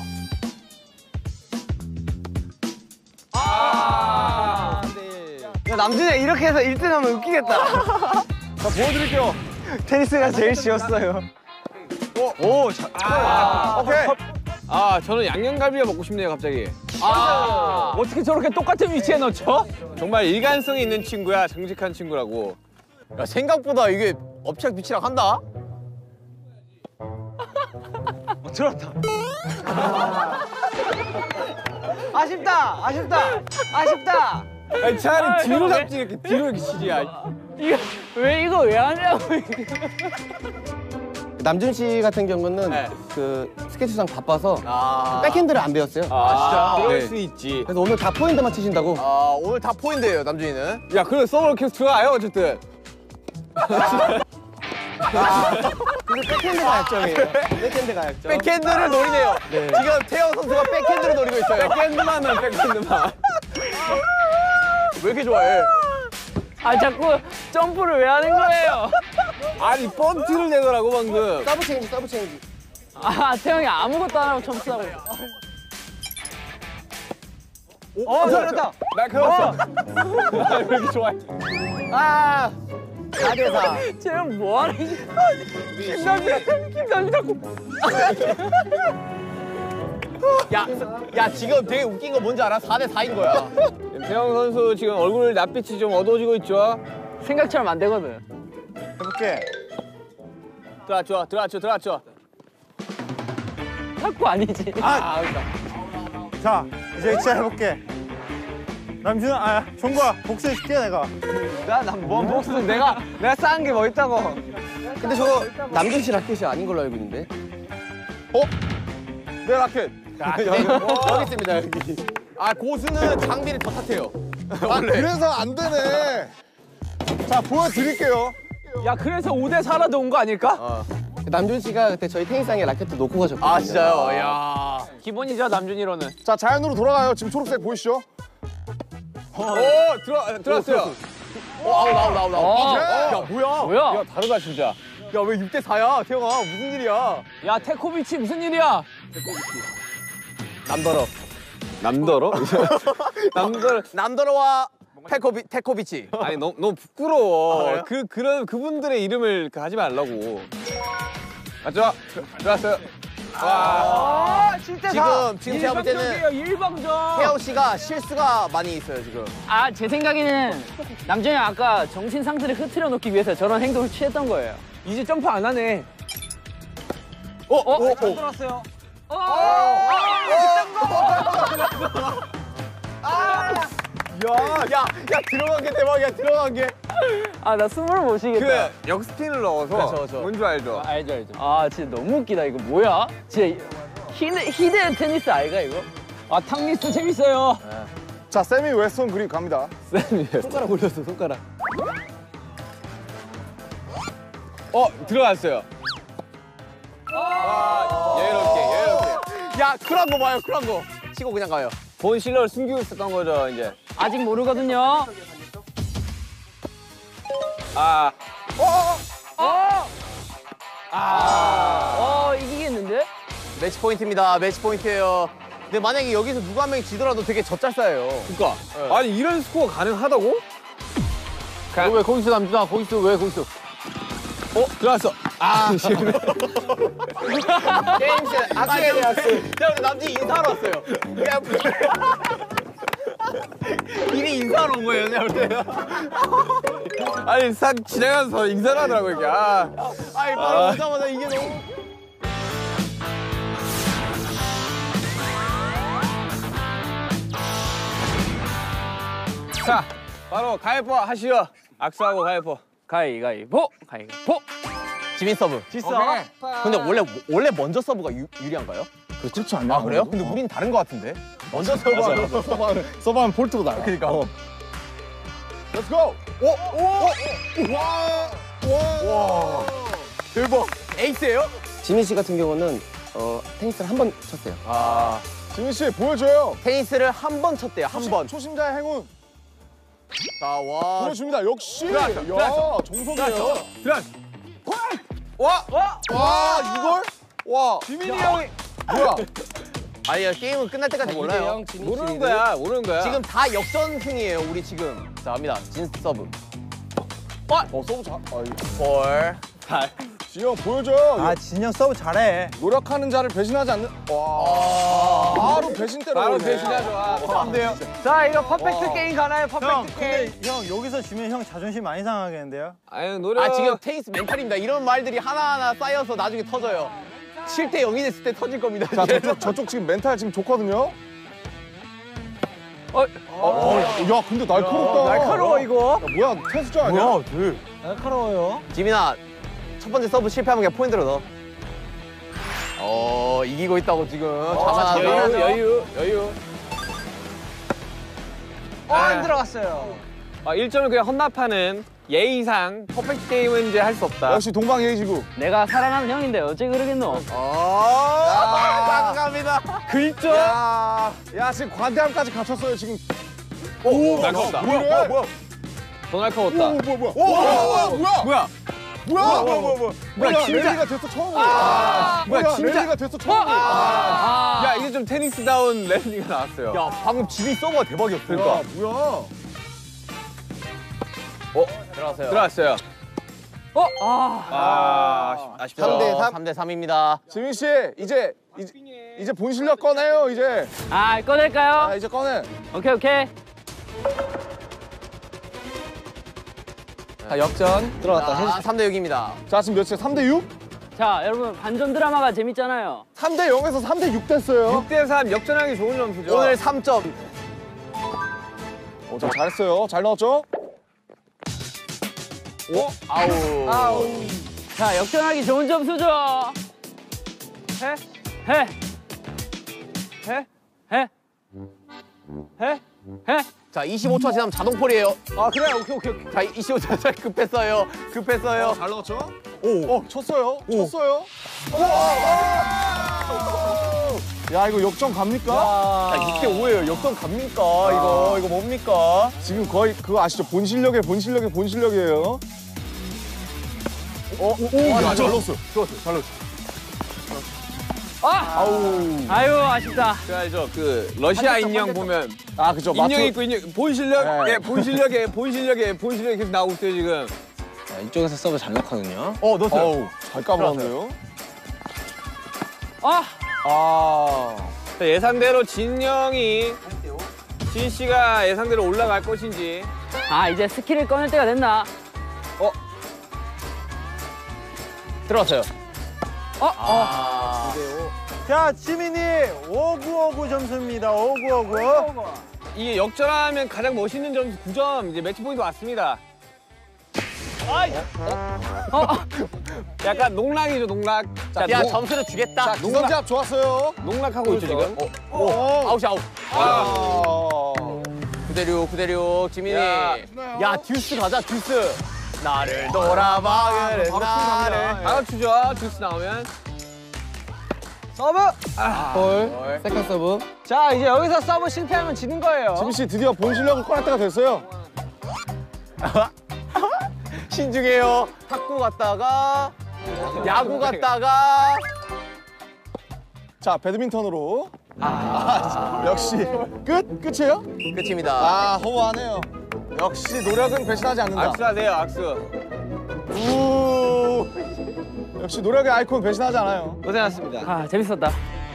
아, 야, 남준이 이렇게 해서 일 등 하면 웃기겠다. 자, 보여드릴게요. 테니스가 제일 쉬웠어요. 오, 자, 아, 오케이. 아, 저는 양념갈비가 먹고 싶네요, 갑자기. 아, 어떻게 저렇게 똑같은 위치에 넣죠? 정말 일관성이 있는 친구야, 정직한 친구라고. 야, 생각보다 이게 엎치락 뒤치락 한다? 어, 들었다. 아쉽다, 아쉽다, 아쉽다. 아니, 차라리 아, 뒤로 형, 왜? 잡지, 이렇게 뒤로 이렇게 치지. 야. 이거 왜 이거 왜 하냐고. 남준 씨 같은 경우는 네. 그 스케치상 바빠서 아, 백핸드를 안 배웠어요. 아, 진짜? 그럴 네. 수 있지. 그래서 오늘 다 포인트만 치신다고. 아, 오늘 다 포인트예요, 남준이는. 야, 그래, 서브로 계속 들어가요, 어쨌든. 근데 백핸드가 약점이에요. 백핸드가 약점. 백핸드를 노리네요. 지금 태영 선수가 백핸드를 노리고 있어요. 백핸드만은 백핸드만. 왜 이렇게 좋아해? 아 자꾸 점프를 왜 하는 거예요? 아니, 번트를 내더라고, 방금. 서브 체인지, 서브 체인지. 아 태영이 아무것도 안 하고 점프하고 있어. 어, 잘했다. 날카로웠어. 왜 이렇게 좋아해? 아, 사 대 사. 쟤는 뭐 하는 김남준, 김남준 자꾸. 야, 야, 지금 되게 웃긴 거 뭔지 알아? 사 대 사인 거야. 태영 선수 지금 얼굴 낯빛이 좀 어두워지고 있죠? 생각처럼 안 되거든. 해볼게. 들어왔죠, 들어왔죠, 들어왔죠. 탁구 아니지. 아, 자, 이제 진짜 해볼게. 남준아, 아, 종구야, 복수해줄게, 내가. 나난뭔 복수 내가 내가 쌓은 게 뭐 있다고. 근데 저거 남준 씨 라켓이 아닌 걸로 알고 있는데. 내 라켓. 여기 있습니다 여기. 아 고수는 장비를 더 탓해요. 아, 그래서 안 되네. 자, 보여드릴게요. 야 그래서 오 대 사라도 온 거 아닐까? 남준 씨가 그때 저희 테니스장에 라켓도 놓고 가셨거든요. 아 진짜요? 야. 기본이죠 남준이로는. 자, 자연으로 돌아가요. 지금 초록색 보이시죠? 오 들어 들어왔어요. 어 아우 나우 나우 나우. 어. 야 뭐야? 뭐야? 야 다르다 진짜. 야 왜 육 대 사야? 태영아 무슨 일이야? 야 테코비치 무슨 일이야? 남더러. 남더러? 남더러. 남더러와 테코비 테코비치. 아니 너무 너무 부끄러워. 아, 그래요? 그 그런 그분들의 이름을 그 하지 말라고. 맞죠? 들- 들어왔어요. 와. 지금 지금 제가 볼 때는 일방적. 태영 씨가 실수가 많이 있어요 지금. 아, 제 생각에는 남준이 아까 정신 상태를 흐트려 놓기 위해서 저런 행동을 취했던 거예요. 이제 점프 안 하네. 어? 어? 어? 들어왔어요. 야, 야, 야 들어간 게 대박이야 들어간 게. 아, 나 숨을 못 쉬겠다. 그 역스핀을 넣어서 그렇죠, 그렇죠. 뭔지 알죠? 알죠, 알죠. 아, 진짜 너무 웃기다. 이거 뭐야? 진짜 히드, 히든 테니스 아이가 이거? 아 탕미스 재밌어요. 자, 세미 웨스턴 그립 갑니다. 손가락 올렸어 손가락. 어 들어갔어요. 아 여유롭게 여유롭게. 야 쿨한 거 봐요 쿨한 거. 치고 그냥 가요. 본 실력을 숨기고 있었던 거죠 이제. 아직 모르거든요. 아 어, 이기겠는데? 매치 포인트입니다. 매치 포인트예요. 근데 만약에 여기서 누구 한 명이 지더라도 되게 젖잘싸예요. 그니까 아니 이런 스코어 가능하다고? 가... 왜 거기서 남준아 거기서 왜 거기서? 어 들어왔어. 아 지금 게임실 아케리아스. 자 우리 남진 인사하러 왔어요. 그냥 이리 인사하러 온 거예요, 내가 볼 때는. 아니 싹 지나가면서 인사를 하더라고 이렇게. 아, 아니 바로 아. 오자마자 이게 너무. 자 바로 가위보 하시오. 악수하고 가위보. 가위가위보! 가위가위보! 지민 서브. 오케이. 근데 원래 원래 먼저 서브가 유, 유리한가요? 그렇지 않나? 아 그래요? 근데 우린 다른 거 같은데. 먼저 서브하면 서브하면, 서브하면 폴트로 나가. 그러니까. 어. Let's go! 오! 오! 오! 와! 와! 대박. 에이스예요? 지민 씨 같은 경우는 어, 테니스를 한 번 쳤어요. 아. 지민 씨, 보여줘요. 테니스를 한 번 쳤대요. 한 번. 초심자의 행운. 자 와. 보여줍니다. 역시. 들어왔어, 야, 들어왔어. 정석이에요. 들어왔어. 와! 와! 와, 이걸? 와. 지민이 형이 뭐야? 아니 게임은 끝날 때까지 몰라요. 모르는 거야 모르는 거야. 지금 다 역전승이에요 우리 지금. 자 갑니다. 진 서브. 어, 서브 잘. 아, 볼. 진영 보여줘요. 아, 진영 서브 잘해. 노력하는 자를 배신하지 않는. 와. 바로 배신 때려. 바로 버리네. 배신하죠. 아, 안 돼요. 자 이거 퍼펙트 게임 가나요? 퍼펙트 형, 게임. 근데 형 여기서 지면 형 자존심 많이 상하겠는데요? 아유 노력. 아 지금 테니스 멘탈입니다. 이런 말들이 하나하나 쌓여서 나중에 터져요. 칠 대 영이 됐을 때 터질 겁니다. 자, 저쪽, 저쪽 지금 멘탈 지금 좋거든요. 어, 어, 야, 근데 날카롭다. 날카로워 이거. 야, 뭐야, 테스트자 아니야? 뭐야, 둘. 날카로워요. 지민아, 첫 번째 서브 실패하면 그냥 포인트로 넣어. 어, 이기고 있다고 지금. 자만하다. 여유 여유 여유. 어, 안 들어갔어요. 아 일 점을 그냥 헌납하는 예의상 퍼펙트 게임은 이제 할 수 없다. 역시 동방예의지구. 내가 사랑하는 형인데 어째 그러겠노? 아, 감사합니다. 글점. 야, 야, 지금 관대함까지 갖췄어요, 지금. 오, 날카롭다. 뭐야, 뭐야, 뭐야. 더 날카롭다. 오, 뭐야, 뭐야. 오, 뭐야, 뭐야, 뭐야. 뭐야? 뭐야, 뭐야, 뭐야, 뭐야. 뭐야, 진짜. 랠리가 됐어, 처음으로. 아, 뭐야, 뭐야, 진짜. 랠리가 됐어, 처음으로. 아, 야 이제 좀 테니스다운 랠리가 나왔어요. 야, 방금 지민 서브가 대박이었어. 야, 뭐야. 어? 들어갔어요. 들어왔어요. 어? 아, 아, 아쉽, 삼 대 아쉽죠. 삼. 삼 대 삼입니다. 지민 씨, 이제, 이제, 이제 본 실력 꺼내요, 이제. 아, 꺼낼까요? 아, 이제 꺼내. 오케이, 오케이. 자, 역전 들어갔다. 자, 삼 대 육입니다. 자, 지금 몇이야? 삼 대 육? 자, 여러분 반전 드라마가 재밌잖아요. 삼 대 영에서 삼 대 육 됐어요. 육 대 삼 역전하기 좋은 점수죠. 오늘 삼 점. 어, 저 잘했어요. 잘 넣었죠? 오, 아우. 아우. 자, 역전하기 좋은 점수죠. 해? 해. 해? 해? 해? 해? 자, 이십오 초 지나면 자동폴이에요. 아 그래, 오케이 오케이 오케이. 자, 이십오 초 급했어요. 급했어요. 잘 넣었죠? 오, 어, 쳤어요. 쳤어요. 야, 이거 역전 갑니까? 자, 육 대 오예요. 역전 갑니까? 이거 이거 뭡니까? 지금 거의 그거 아시죠? 본 실력의 본 실력의 본 실력이에요. 어, 오, 오, 야, 잘 넣었어. 좋았어, 잘 넣었어. 아! 아우. 아유, 아쉽다. 그 알죠? 그 러시아 인형 보면 아, 그죠. 인형 마트- 있고 인형 본 실력, 네. 예, 본 실력에 본 실력에 본 실력이 계속 나오고 있어요 지금. 자, 이쪽에서 서브 잘 넣거든요. 어, 넣었어요. 어우, 잘 까불었네요. 아! 아. 자, 예상대로 진영이 진 씨가 예상대로 올라갈 것인지. 아, 이제 스킬을 꺼낼 때가 됐나? 들어왔어요. 어? 어. 자, 지민이 오구오구 점수입니다. 오구오구. 이게 역전하면 가장 멋있는 점수 구 점 이제 매치 포인트 왔습니다. 어? 약간 농락이죠 농락. 자, 야, 농- 점수를 주겠다. 자, 기선제압 좋았어요. 농락하고 있죠 지금. 어. 오. 아웃이 아웃. 아. 구대륙, 구대륙, 지민이. 야. 야, 듀스 가자, 듀스. 나를 돌아봐그는 바로 나를. 바로 추죠 주스 나오면. 서브! 아, 볼. 세컨 서브. 자 이제 여기서 서브 실패하면 지는 거예요. 지민 씨 드디어 본 실력을 꺼낼 때가 됐어요. 신중해요. 탁구 갔다가 야구 갔다가 자, 배드민턴으로. 아, 역시 끝 끝이에요? 끝입니다. 아, 허무하네요. 역시 노력은 배신하지 않는다. 악수하세요 악수. 우. 역시 노력의 아이콘 배신하지 않아요. 고생하셨습니다. 아, 재밌었다.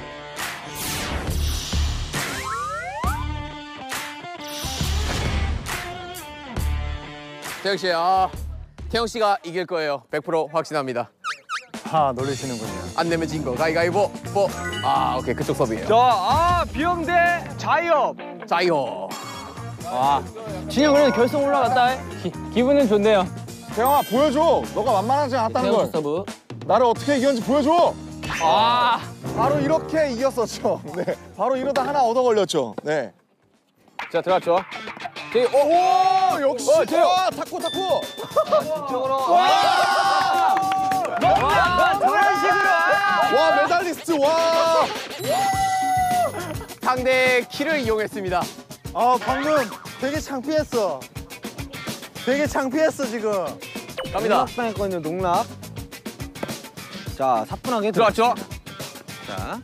태영 씨, 아, 태영 씨가 이길 거예요. 백 퍼센트 확신합니다. 아, 놀리시는군요. 안 내면 진 거. 가위가위보. 보. 아, 오케이. 그쪽 서브예요. 자, 아 비영대 자이업. 자이호. 진영 그래도 결승 올라갔다. 기, 기분은 좋네요. 태영아, 보여줘. 너가 만만하지 않았다는 세컨 걸. 서브. 나를 어떻게 이겼는지 보여줘. 아, 바로 이렇게 이겼었죠. 네. 바로 이러다 하나 얻어 걸렸죠. 네. 자 들어갔죠. 저기 오. 오, 역시. 어, 태영. 와, 탁구 탁구. 이쪽으로. 와, 저런 식으로. 와, 메달리스트. 와. 상대의 키를 이용했습니다. 아, 방금 되게 창피했어. 되게 창피했어, 지금. 갑니다. 농락당했거든요, 농락. 자, 사뿐하게 들어갔죠. 자.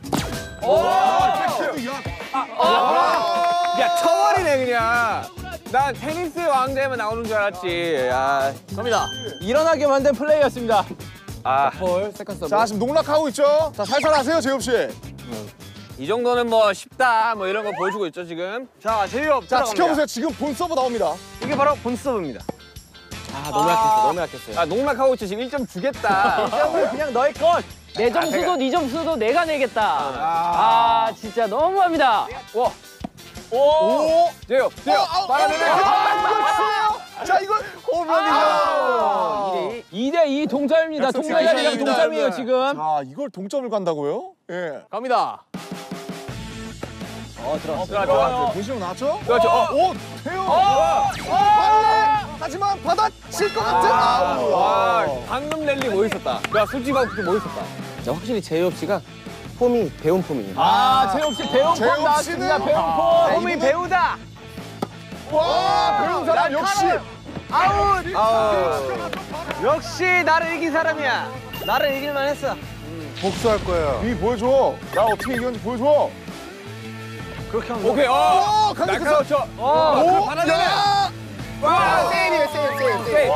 야 쳐버리네 그냥. 난 테니스 왕자에만 나오는 줄 알았지. 야. 갑니다. 일어나게 만든 플레이였습니다. 아. 볼, 세컨 서브. 자, 지금 농락하고 있죠. 자, 살살 하세요, 제이홉 씨. 이 정도는 뭐 쉽다 뭐 이런 거 보여주고 있죠 지금. 자 제이홉 자, 들어갑니다. 지켜보세요. 지금 본 서브 나옵니다. 이게 바로 본 서브입니다. 아, 너무 약했어, 너무 약했어요. 아 농락하고 있죠 지금 일 점 주겠다. 그냥 너의 것. 내 점수도 네 점수도 내가 내겠다. 아, 진짜 너무합니다. 와. 오. 오. 제이홉 제이홉 빨아내네. 자, 이걸 홈런이다. 이 대 이 동점입니다. 동점이랑 동점이에요, 지금. 자, 이걸 동점을 간다고요? 예. 갑니다. 어, 들어갔어. 들어갔죠. 본실로 나왔죠? 그렇죠. 어. 오, 태용. 발레. 하지만 받아칠 것 같은. 아우. 와 방금 랠리 멋있었다. 야 솔직히 말해 멋있었다. 자, 확실히 제이홉 씨가 폼이 배운 폼이에요. 아 제이홉 씨 배운 제이홉 폼 나왔습니다. 씨는- 배운 아, 폼. 폼이 이분은- 배우다. 와, 배운 사람 역시. 아웃. 역시 나를 이긴 사람이야. 나를 이길만 했어. 복수할 거예요. 이 보여줘. 나 어떻게 이겼는지 보여줘. 그렇게 하면 오케이. 어. 오, 강력했어. 날카롭죠. 어. 오, 그 받아내네. 야. 와 세이브네 세이브 세이브 세이브.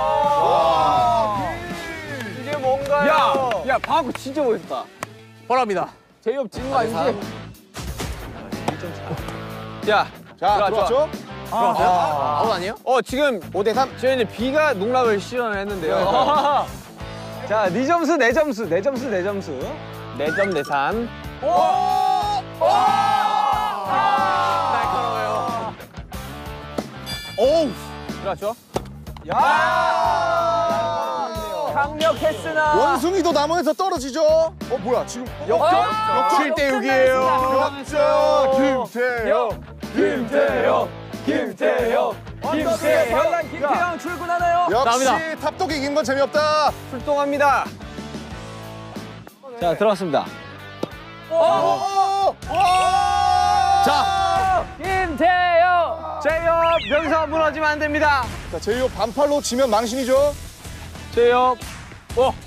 이게 뭔가요? 야, 야 방금 진짜 멋있다. 바랍니다. 제이홉 지는 거 아니지? 자, 자, 들어왔죠? 들어왔죠? 아웃 아니에요? 어 지금 오 대 삼. 지금 이제 B가 농락을 시연을 했는데요. 자, 네 점수, 내 점수, 내 점수, 내 점수. 네 점, 네 삼. 오! 오! 날카로워요. 오우! 들어갔죠? 야! 강력했으나. 원숭이도 나무에서 떨어지죠? 어, 뭐야, 지금. 역전? 칠 대 육이에요. 역전! 김태형! 김태형! 김태형! 김태형! 김태형 출근하네요. 역시 나옵니다. 탑독 이긴 건 재미없다. 출동합니다. 자, 들어갔습니다. 오! 오! 자, 김태형! 제이홉, 여기서 무너지면 안 됩니다. 자, 제이오 반팔로 지면 망신이죠? 제이홉, 오! 옷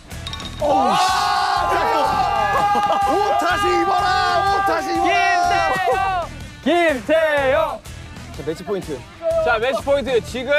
다시 입어라! 옷 다시 입어라! 김태형! 김태형! 자, 매치 포인트. 자, 매치 포인트. 지금.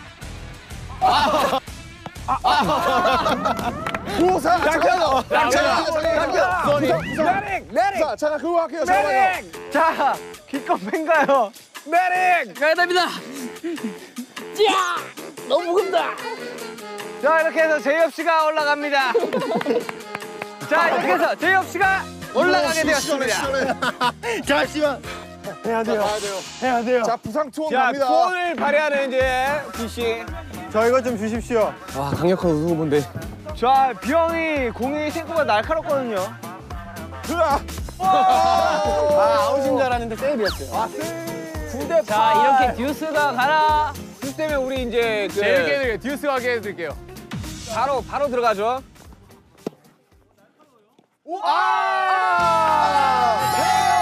구호사! 잠깐만요! 잠깐! 잠깐만요! 메릭! 메릭! 자, 잠깐 그거 할게요. 잠깐만요. 메릭! 자, 기껏 뺀가요? 메릭! 가야 됩니다. 야! 너무 무겁다. 자, 이렇게 해서 제이홉 씨가 올라갑니다. 자, 이렇게 해서 제이홉 씨가 올라가게 되었습니다. 잠시만. 해야 돼요. 가야 돼요. 해야 돼요. 자, 부상 투혼 자, 갑니다. 투혼을 발휘하는 이제 디씨. 저 이거 좀 주십시오. 와 강력한 우승후보인데. 자, 비영이 공이 생각보다 날카롭거든요. 아 아웃인 줄 알았는데 세이브였어요. 구 대 팔. 자, 이렇게 듀스가 가라. 듀스 때문에 우리 이제 그 재밌게 해드릴게요. 듀스 하게 해드릴게요. 바로 바로 들어가죠. 아!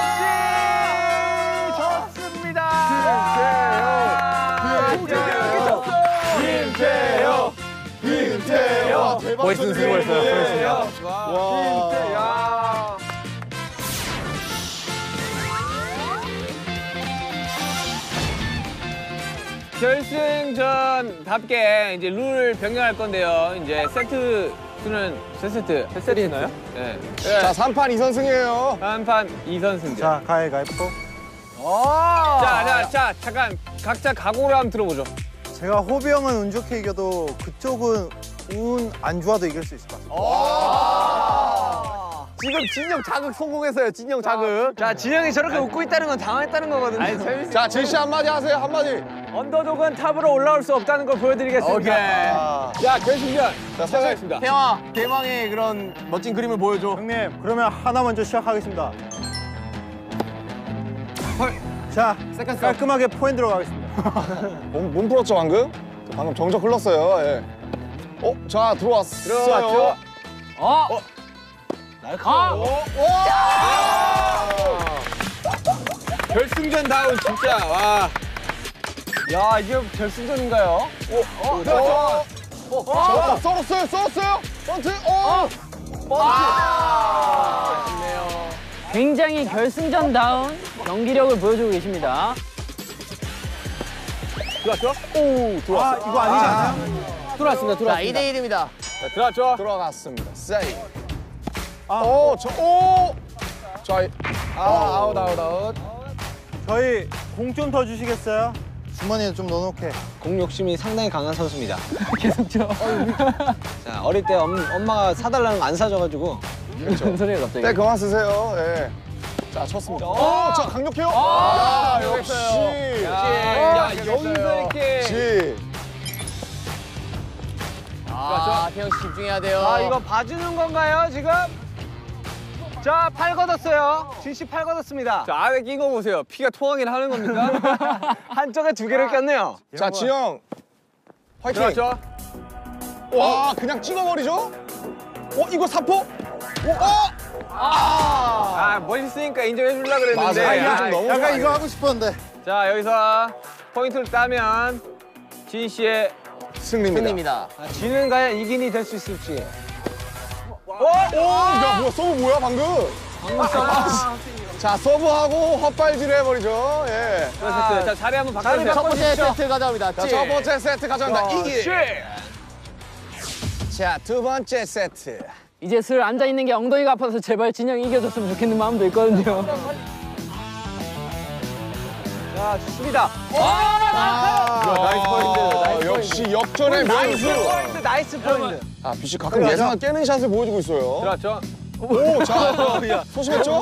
좋습니다. 김태형! 김태형! 김태형! 대박 멋있는 승부였어요. 와. 야. 결승전답게 이제 룰 변경할 건데요. 이제 세트 수는 세 세트. 세 세트나요? 네. 자, 삼 판 이 선승이에요. 한판 이 선승전. 자 가위가위보. 자, 자, 자, 잠깐 각자 각오를 한번 들어보죠. 제가 호비 형은 운 좋게 이겨도 그쪽은 운 안 좋아도 이길 수 있을 것 같습니다. 지금 진영 자극 성공했어요. 진영 자극. 자, 진영이 저렇게 웃고 있다는 건 당황했다는 거거든요. 자, 제시 한마디 하세요, 한마디. 언더독은 탑으로 올라올 수 없다는 걸 보여드리겠습니다. 오케이. 아. 자, 결승전. 자, 시작하겠습니다. 태영아, 대망의 그런 멋진 그림을 보여줘. 형님 그러면 하나 먼저 시작하겠습니다. 자 깔끔하게 포인 들어가겠습니다. 몸, 몸 풀었죠, 방금? 방금 정적 흘렀어요. 예. 어, 자, 들어왔어요. 들어왔죠? 어? 날카로워. 결승전 다운 진짜 와. 야, 이게 결승전인가요? 어, 어, 어, 어, 썰었어요, 썰었어요. 번트, 어. 굉장히 결승전다운 경기력을 보여주고 계십니다. 들어왔죠? 오, 들어왔어. 아 이거 아니지 않아요? 들어왔습니다. 자, 들어왔습니다. 이 대 일입니다. 자, 들어왔죠? 들어갔습니다. 세이. 아, 오, 저, 오. 자, 이- 아, 아웃, 아웃, 아웃. 저희 공 좀 더 주시겠어요? 주머니에 좀 넣어놓게. 공 욕심이 상당히 강한 선수입니다. 계속 쳐. 자, 어릴 때 엄, 엄마가 사달라는 거 안 사줘가지고 무슨 소리야 갑자기. 네, 그만 쓰세요. 예. 자, 쳤습니다. 오, 자, 강력해요. 야, 역시. 야, 여기서 이렇게. 역시. 아, 태영 씨 집중해야 돼요. 아, 이거 봐주는 건가요, 지금? 자, 팔 걷었어요. 진씨 팔 걷었습니다. 자, 안에 낀 거 보세요. 피가 통하긴 하는 겁니까? 한쪽에 두 개를 꼈네요. 자, 지영. 화이팅. 들어왔죠? 와, 그냥 찍어버리죠? 어, 이거 사포? 오, 어! 아, 멋있으니까 인정해 주려고 그랬는데. 맞아, 이거 좀 아, 너무 약간 좋아요. 이거 하고 싶었는데. 자, 여기서 포인트를 따면 진 씨의 승리입니다. 승리입니다. 아, 지는 과연 이긴이 될 수 있을지. 오, 야, 뭐야, 서브 뭐야, 방금? 자, 서브하고 헛발질 해버리죠. 예. 자, 자, 자리 한번 바꿔주세요. 첫 번째 세트 가져옵니다. 자, 첫 번째 세트 가져간다. 이기. 씨. 자, 두 번째 세트. 이제 슬 앉아 있는 게 엉덩이가 아파서 제발 진영이 이겨줬으면 좋겠는 마음도 있거든요. 자, 좋습니다. 아, 나이스 포인트, 나이스 역시 역시 역전의 명수. 포인트, 나이스 포인트. 아, 비씨 가끔 예상한 깨는 샷을 보여주고 있어요. 들어왔죠? 오, 자, 소심했죠?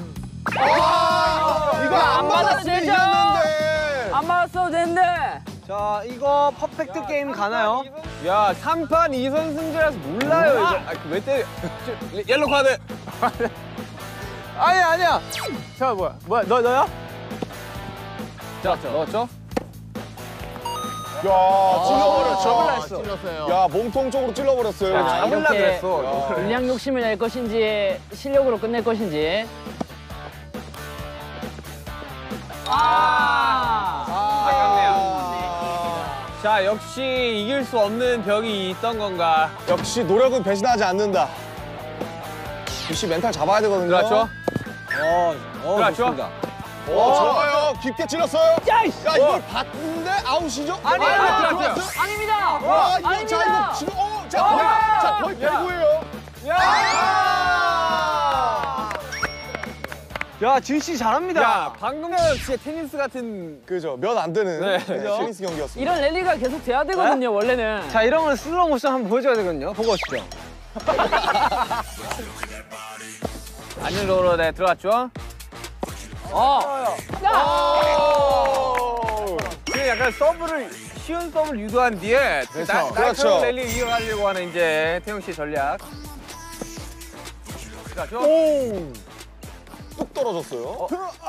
아, 이거 안 맞았으면 되죠? 이겼는데. 안 맞았어도 되는데. 자, 이거 퍼펙트 게임 가나요? 야, 삼 판 이 선 승제라서 몰라요, 이거. 아, 왜 때려? 저, 옐로 카드. 아니야, 아니야. 자, 뭐야? 뭐야, 너, 너야? 자, 넣었죠? 야, 찔러버렸죠. 찔렀어요. 야, 몸통 쪽으로 찔러버렸어요. 자, 잡으려고 이렇게 그랬어. 물량 욕심을 낼 것인지 실력으로 끝낼 것인지. 아! 아깝네요. 자, 역시 이길 수 없는 벽이 있던 건가. 역시 노력은 배신하지 않는다. 비씨 멘탈 잡아야 되거든요. 들어왔죠? 어, 어, 들어왔죠? 좋습니다. 오, 좋아요. 깊게 찔렀어요. 야, 이씨! 야, 이걸 봤는데 아웃이죠? 아니, 아, 아니, 들어왔어요? 아닙니다! 와, 이거, 아닙니다! 자, 이거 지금, 어, 자, 야! 거의, 자, 거의 배구예요. 야! 야, 진씨 잘합니다. 야, 방금 진짜 테니스 같은. 그죠. 몇 안 되는 네. 네, 테니스 경기였습니다. 이런 랠리가 계속 돼야 되거든요, 원래는. 자, 이런 건 슬로우 모션 한번 보여줘야 되거든요. 보고 오시죠. 안전적으로 네, 들어왔죠? 어. 지금 약간 서브를, 쉬운 서브를 유도한 뒤에 그렇죠. 나, 그렇죠. 날카로운 랠리 이어가려고 하는 이제 태용 씨 전략. 들어왔죠? 오! 뚝 떨어졌어요.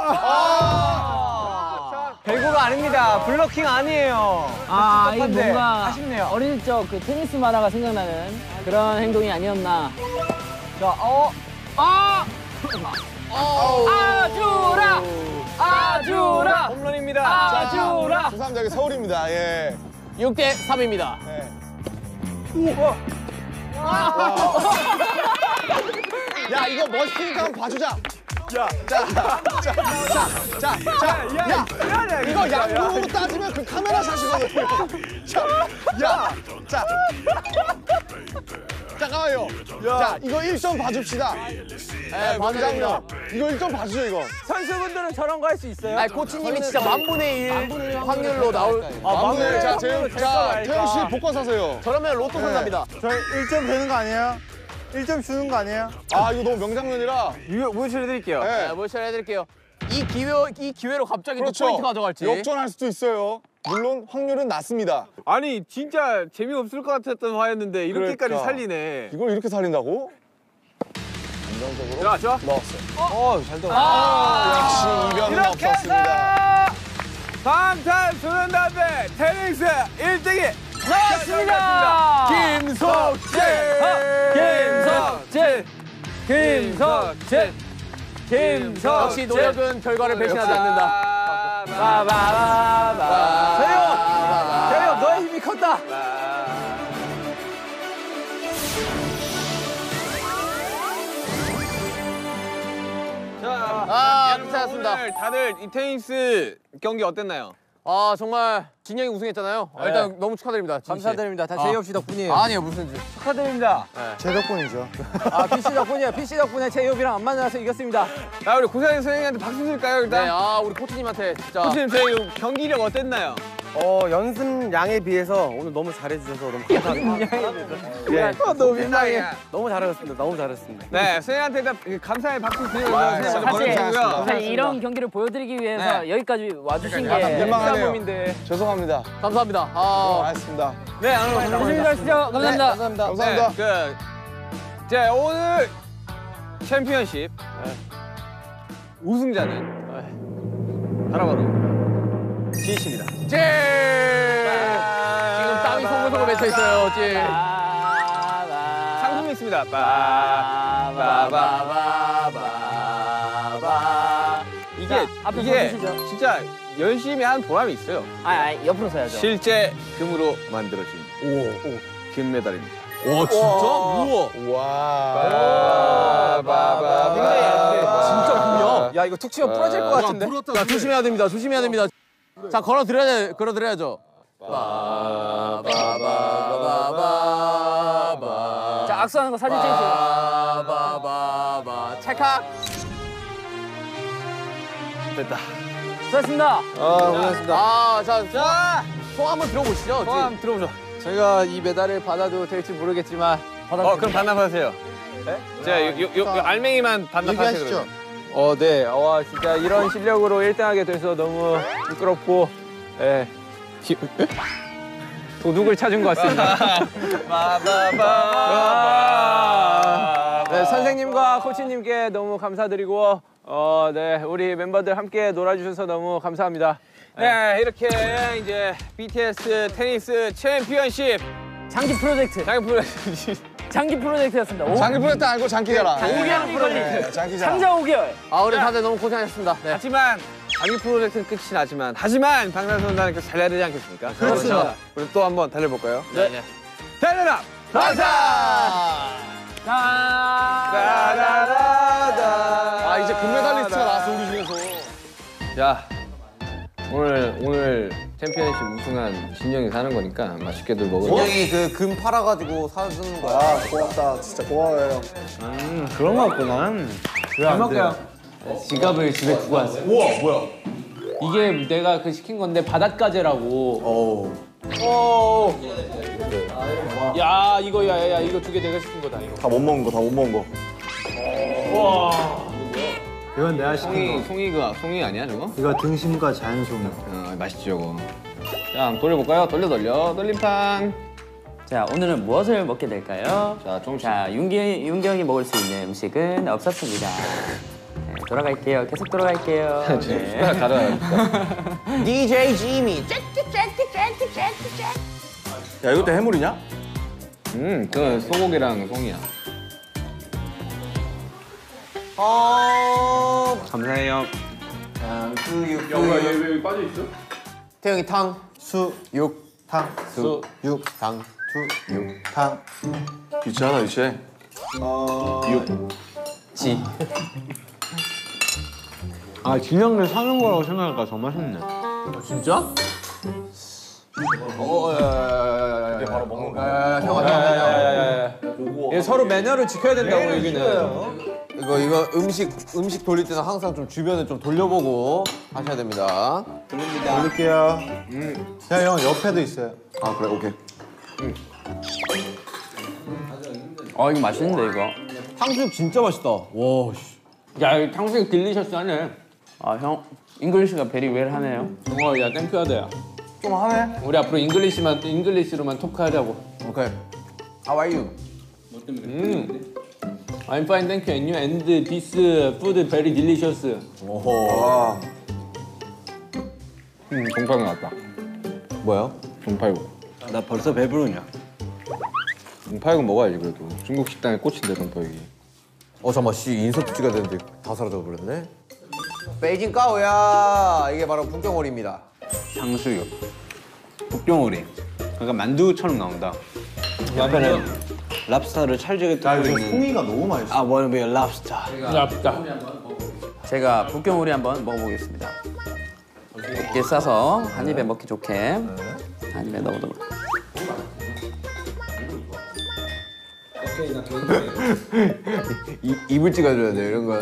배구가 아닙니다. 블로킹 아니에요. 아, 이거 똑똑한데. 뭔가 아쉽네요. 어릴 적 그 테니스 만화가 생각나는 그런 행동이 아니었나. 자, 어, 아! 아주라! 아주라! 홈런입니다. 아주라! 수삼작의 서울입니다. 예. 육 대 삼입니다. 네. 야, 이거 멋있으니까 한번 봐주자. 야, 자, 자, 자, 자, 자, 야, 이거 양궁으로 따지면 그 카메라 샷이거든요. 자, 야, 자, 잠깐만요. 자, 이거 일 점 봐줍시다. 네, 원장님, 이거 일 점 봐주죠, 이거. 선수분들은 저런 거 할 수 있어요? 아니, 코치님이 진짜 만분의 일 확률로 나올. 아, 만분의 자, 재영, 될거 자, 알까? 태영 씨 복권 사세요. 저러면 로또 산답니다. 저희 일 점 되는 거 아니에요? 일 점 주는 거 아니에요? 아, 이거 너무 명장면이라. 무효처리해드릴게요. 네. 네, 모션 해드릴게요. 이 기회, 이 기회로 갑자기 그렇죠. 또 포인트 가져갈지. 역전할 수도 있어요. 물론 확률은 낮습니다. 아니, 진짜 재미없을 것 같았던 화였는데 이렇게까지 그러니까. 살리네. 이걸 이렇게 살린다고? 안정적으로 들어왔죠? 넣었어요. 어, 잘 들어. 아, 역시 이변은 이렇게 없었습니다. 해서 방탄소년단의 테니스 일 등이 나왔습니다! 김석재! 김석재! 김석재! 김석재! 역시 노력은 결과를 배신하지 않는다. 바바바바. 재영! 재영, 너의 힘이 컸다. 자, 아, 여러분, 괜찮았습니다. 오늘 다들 이 테니스 경기 어땠나요? 아, 정말 진영이 우승했잖아요. 아, 일단 너무 축하드립니다. 진 씨. 감사드립니다. 다 제이홉 씨 덕분이에요. 아니에요, 무슨 지 축하드립니다. 제 덕분이죠. 아, 피씨 덕분이에요. 피씨 덕분에 제이홉이랑 안 만나서 이겼습니다. 자, 우리 고사행 선생님한테 박수 줄까요, 네, 일단? 아, 우리 코치님한테 진짜. 코치님, 저희 경기력 어땠나요? 어, 연습량에 비해서 오늘 너무 잘해주셔서 너무 감사합니다. 네. 아, 너무 민망해. 너무 잘하셨습니다. 너무 잘했습니다. 네, 선생님한테 일단 감사의 박수 드리면서 아, 선생님 진짜 먼저 사실, 보내주시고요. 사실 이런 경기를 보여드리기 위해서 네. 여기까지 와주신 아, 게 민망하네요. 몸인데. 죄송합니다. 감사합니다. 어, 아, 알겠습니다. 네, 오늘 조심히 가시죠. 감사합니다. 감사합니다. 감사합니다. 네, 그, 자, 오늘 챔피언십 우승자는 바로바로 진 씨입니다. 제 지금 땀이 송글송글 맺혀 있어요, 지 상품이 있습니다. 빠바바바바바. 이게 자, 앞에 이게 서주시죠. 진짜 열심히 한 보람이 있어요. 아, 아, 옆으로 서야죠. 실제 금으로 만들어진 오, 금메달입니다. 와, 진짜? 우와. 와. 바바바. 굉장히 얇은데 진짜 금이야. 야, 이거 툭 치면 부러질 것 같은데? 자, 조심해야 됩니다. 조심해야 됩니다. 자, 걸어 드려야 걸어 드려야죠. 바바바바바바. 자, 악수하는 거 사진 찍으세요. 바바바바. 찰칵. 됐다. 수고하셨습니다. 아, 고맙습니다. 아, 자, 자, 소감 한번 들어보시죠. 소감 들어보죠. 저희가 이 메달을 받아도 될지 모르겠지만 어 그럼 반납하세요. 네? 자, 요, 요, 요, 요 알맹이만 반납하세요. 얘기하시죠. 어, 네. 와, 진짜 이런 실력으로 일 등 하게 돼서 너무 부끄럽고, 예. 기... 도둑을 찾은 것 같습니다. 네, 선생님과 코치님께 너무 감사드리고, 어, 네, 우리 멤버들 함께 놀아주셔서 너무 감사합니다. 네, 이렇게 이제 비티에스 테니스 챔피언십 장기 프로젝트. 장기 프로젝트. 장기 프로젝트였습니다. 오, 장기 프로젝트 알고 장기가라. 오 개월 프로젝트. 장기잖아. 상자 오 개월. 아, 우리 다들 너무 고생하셨습니다. 네. 하지만 장기 프로젝트는 끝이 나지만 하지만 방탄소년단은 계속 달려야 되지 않겠습니까? 그렇죠. 우리 또 한번 달려볼까요? 네. 네. 달려라! 방탄! 아 이제 금메달리스트가 나왔어 우리 중에서. 자, 오늘 오늘 챔피언십 우승한 진영이 사는 거니까 맛있게들 먹으러. 진영이 그 금 팔아가지고 사주는 거야. 아 고맙다. 진짜 고마워요. 그런 거 같구나. 잘 먹게요. 지갑을 집에 두고 왔어요. 우와 뭐야? 이게 내가 그 시킨 건데 바닷가재라고. 어우. 오. 야 이거 야야 이거 두 개 내가 시킨 거다 이거. 다 못 먹은 거 다 못 먹은 거. 이건 내가 시킨 송이 송이 그 송이 아니야 저거? 거. 이거 등심과 자연송이. 어 맛있지 저거. 자, 한번 돌려볼까요? 돌려 돌려 돌림판. 자 오늘은 무엇을 먹게 될까요? 자, 조금씩. 자 윤기 윤기 형이 먹을 수 있는 음식은 없었습니다. 네, 돌아갈게요. 계속 돌아갈게요. 네. 가라. 디제이 지미. 야 이것도 해물이냐? 음, 그 소고기랑 송이야. 어. 감사해요. 탕수육. 여기 빠져 있어? 태영이 탕. 수육 탕. 수육 탕. 수육 탕. 유치하다 유치해. 지. 아 진영을 사는 거라고 생각하니까 더 맛있네. 진짜? 어, 야야야야야야. 바로 먹는 거야. 형아, 형아, 형아. 서로 매너를 지켜야 된다고 여기는. 이거 이거 음식 음식 돌릴 때는 항상 좀 주변을 좀 돌려보고 하셔야 됩니다. 돌릴게요. 음. 야, 형 옆에도 있어요. 아 그래 오케이. 어 이거 맛있는데 이거. 탕수육 진짜 맛있다. 와 씨. 야 이거 탕수육 딜리셔스하네. 아 형 잉글리시가 베리 웰하네요. 어, 야 땡큐하다야. 좀 하네. 우리 앞으로 잉글리시만 잉글리시로만 토크하자고. 오케이. How are you? 음. I'm fine, thank you. And you and this food very delicious. 오호. 음, 동파육 나왔다. 뭐야? 동파육. 나 벌써 배부르냐? 동파육은 먹어야지 그래도. 중국 식당의 꽃인데 동파육이. 어 잠깐만 씨 인서트 찍어야 되는데 다 사라져 버렸네. 베이징 까오야. 이게 바로 북경오리입니다. 탕수육. 북경오리. 그러니까 만두처럼 나온다. 옆에는 랍스타를 찰지게 야, 뜯고 요즘 있는. 송이가 너무 맛있어. I wanna be a lobster. 랍스타. 제가 북경오리 한번 먹어보겠습니다. 이렇게 싸서 한 입에 먹기 좋게 한 입에 넣어보도록. 이, 입을 찍어줘야 돼 이런 거.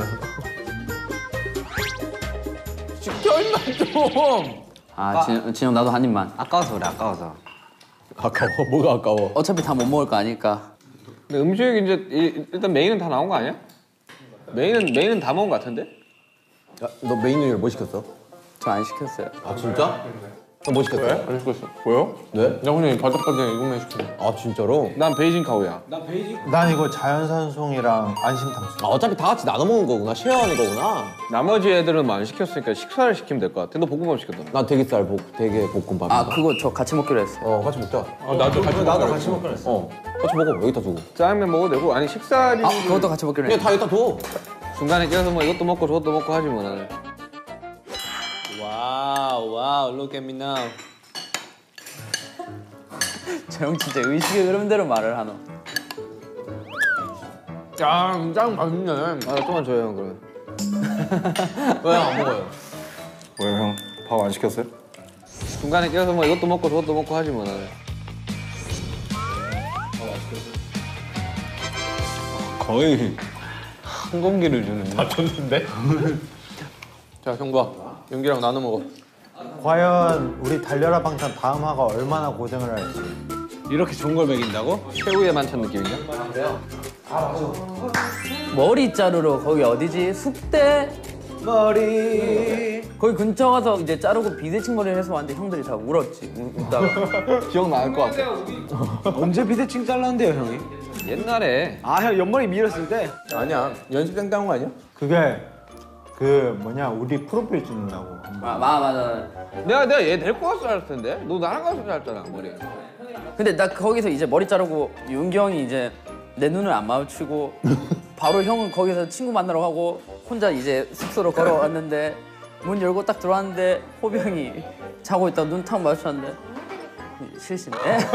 시켜 임마 좀. 아 진, 진영 나도 한 입만. 아까워서 그래, 아까워서. 아까워. 뭐가 아까워? 어차피 다 못 먹을 거 아니까. 근데 음식이 이제 이- 일단 메인은 다 나온 거 아니야? 메인은 메인은 다 먹은 거 같은데? 야, 너 메인 메뉴를 뭐 시켰어? 저 안 시켰어요. 아 진짜? 너 뭐 시켰어? 안 시켰어. 뭐요? 네? 나 그냥 바삭바삭 이것만 시켰어. 아 진짜로? 난 베이징 카우야. 난 이거 자연산 송이랑 안심 탕수육. 아 어차피 다 같이 나눠 먹는 거구나. 쉐어하는 거구나. 나머지 애들은 뭐 안 시켰으니까 식사를 시키면 될 것 같아. 너 볶음밥 시켰잖아. 난 대게살 볶 대게 볶음밥. 아 그거 저 같이 먹기로 했어요. 어 같이 먹자. 어, 나도 같이 나도 같이 먹기로 했어. 어 같이 먹어. 여기다 두고. 짜장면 먹어도 되고 아니 식사리 아 그것도 같이 먹기로 그냥 했어요. 다 여기다 둬. 중간에 껴서 뭐 이것도 먹고 저것도 먹고 하지 뭐 나는. 와우, 와우, look at me now. 저 형 진짜 의식의 흐름대로 말을 하노. 야, 짱 맛있네. 아 좀만 줘요 형 그러면. 왜 안 먹어요? 왜요 형? 밥 안 시켰어요? 중간에 껴서 뭐 이것도 먹고 저것도 먹고 하지 뭐 나는. 거의 한 공기를 주는데. 자, 형과 연기랑 나눠 먹어. 과연 우리 달려라 방탄 다음 화가 얼마나 고생을 할지. 이렇게 좋은 걸 먹인다고? 최후의 만찬 느낌인가? 머리 자르러 거기 어디지? 숙대 머리 거기 근처 가서 이제 자르고 비대칭 머리를 해서 왔는데 형들이 다 울었지. 우- 웃다가 기억날 것 같아. 언제 비대칭 잘랐는데요, 형이? 옛날에 아, 형 옆머리 밀었을 때? 아니야. 연습생 따온 거 아니야? 그게 그 뭐냐 우리 프로필 찍는다고. 아, 마, 맞아. 내가 내가 얘 데리고 왔을 줄 알았을 너 나랑 갔을 줄 알았잖아 머리. 근데 나 거기서 이제 머리 자르고 윤기 형이 이제 내 눈을 안 마주치고 바로 형은 거기서 친구 만나러 가고 혼자 이제 숙소로 걸어왔는데 문 열고 딱 들어왔는데 호비 형이 자고 있다가 눈 탁 마주쳤는데 실시네.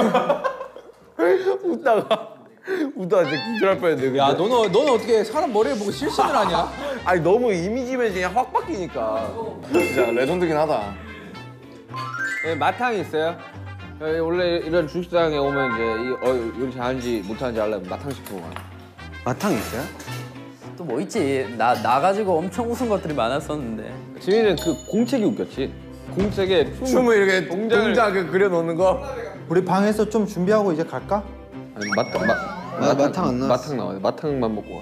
웃다가 웃다가 진짜 기절할 뻔했는데. 야, 너는, 너는 어떻게 사람 머리를 보고 실신을 하냐? 아니 너무 이미지 이미지가 확 바뀌니까. 진짜 레전드긴 하다. 예, 마탕이 있어요. 예, 원래 이런 주식시장에 오면 이제 이, 어, 요리 잘하는지 못하는지 알려면 마탕 시키고 가. 마탕 있어요? 또 뭐 있지? 나, 나 가지고 엄청 웃은 것들이 많았었는데. 지민이는 그 공책이 웃겼지. 공책에 춤, 춤을 이렇게 동작을- 동작을 그려 놓는 거. 우리 방에서 좀 준비하고 이제 갈까? 아니, 마탕, 마, 마, 마탕 안 나왔어. 마탕 나와요. 마탕만 먹고 가.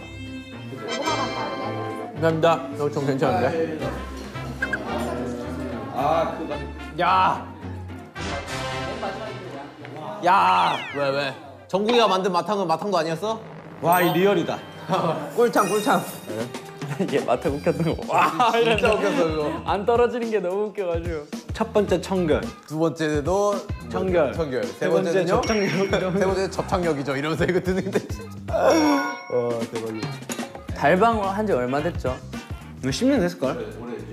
감사합니다. 저 좀 괜찮은데? 야! 야, 왜 왜? 정국이가 만든 마탕은 마탕도 아니었어? 와, 이 리얼이다. 꿀창 꿀창. 이게 마타 웃겼던 거. 와, 진짜 웃겼어 그거. 안 떨어지는 게 너무 웃겨가지고. 첫 번째 청결. 두 번째도 청결. 청결. 세 세 번째 번째는요? 접착력. 세 번째 접착력이죠. 이러면서 이거 드는데 진짜. 어 대박이야. 달방 한 지 얼마 됐죠? 이거 십 년 됐을걸?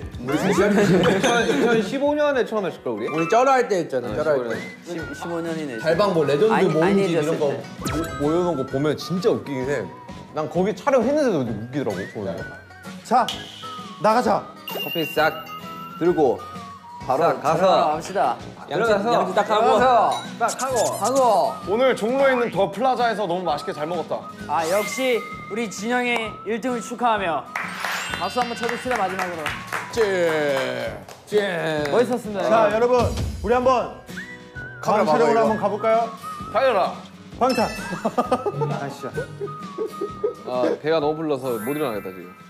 이천십오 년에 처음 했을걸 우리? 우리 쩔어 할 때 했잖아. 쩔어 할 때. 십오 년이네. 달방 뭐 레전드 아니, 모음집 아니해졌을 이런 거 모- 모여놓은 거 보면 진짜 웃기긴 해. 난 거기 촬영했는데도 웃기더라고. 보면. 자 나가자. 커피 싹 들고 바로 가서 가서 갑시다. 양치, 양치 딱 하고 딱 하고 하고. 오늘 종로에 있는 더 플라자에서 너무 맛있게 잘 먹었다. 아 역시 우리 진영의 일 등을 축하하며 박수 한번 쳐줍시다 마지막으로. 째. 멋있었습니다. 자 여러분 우리 한번 다음 봐봐, 촬영으로 이거. 한번 가볼까요? 달려라. 방탄. 아 배가 너무 불러서 못 일어나겠다 지금.